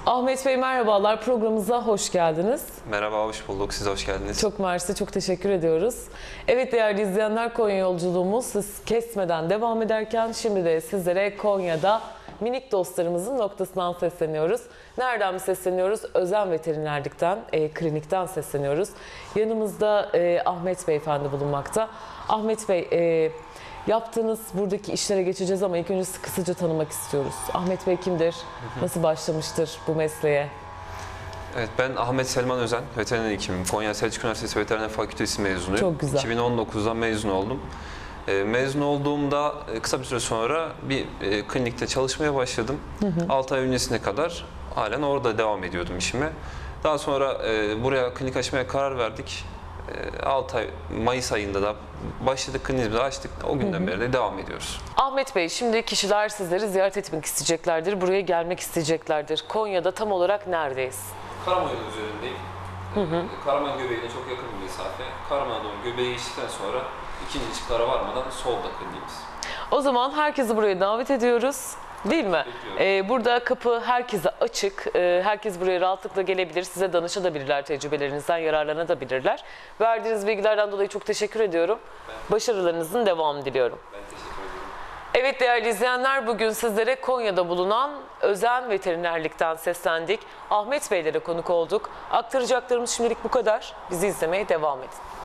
Ahmet Bey merhabalar, programımıza hoş geldiniz. Merhaba, hoş bulduk. Siz hoş geldiniz. Çok mersi, çok teşekkür ediyoruz. Evet değerli izleyenler, Konya yolculuğumuz siz kesmeden devam ederken şimdi de sizlere Konya'da minik dostlarımızın noktasından sesleniyoruz. Nereden mi sesleniyoruz? Özen Veterinerlikten, klinikten sesleniyoruz. Yanımızda Ahmet Beyefendi bulunmakta. Ahmet Bey, yaptığınız buradaki işlere geçeceğiz ama ilk önce kısaca tanımak istiyoruz. Ahmet Bey kimdir? Nasıl başlamıştır bu mesleğe? Evet, ben Ahmet Selman Özen, veteriner hekimim. Konya Selçuk Üniversitesi Veteriner Fakültesi mezunuyum. Çok güzel. 2019'da mezun oldum. Mezun olduğumda kısa bir süre sonra bir klinikte çalışmaya başladım. 6 ay öncesine kadar halen orada devam ediyordum işime. Daha sonra buraya klinik açmaya karar verdik. 6 ay, Mayıs ayında da başladık, kliniğimizi açtık. O günden beri de devam ediyoruz. Ahmet Bey, şimdi kişiler sizleri ziyaret etmek isteyeceklerdir, buraya gelmek isteyeceklerdir. Konya'da tam olarak neredeyiz? Karaman yolu üzerindeyim. Karaman göbeğine çok yakın bir mesafe. Karaman'a doğru göbeği geçtikten sonra ikinci ışıklara varmadan solda kliniğimiz. O zaman herkesi buraya davet ediyoruz. Değil mi? Burada kapı herkese açık. Herkes buraya rahatlıkla gelebilir. Size danışabilirler, tecrübelerinizden yararlanabilirler. Verdiğiniz bilgilerden dolayı çok teşekkür ediyorum. Başarılarınızın devamını diliyorum. Ben teşekkür ederim. Evet değerli izleyenler, bugün sizlere Konya'da bulunan Özen Veterinerlik'ten seslendik. Ahmet Beylere konuk olduk. Aktaracaklarımız şimdilik bu kadar. Bizi izlemeye devam edin.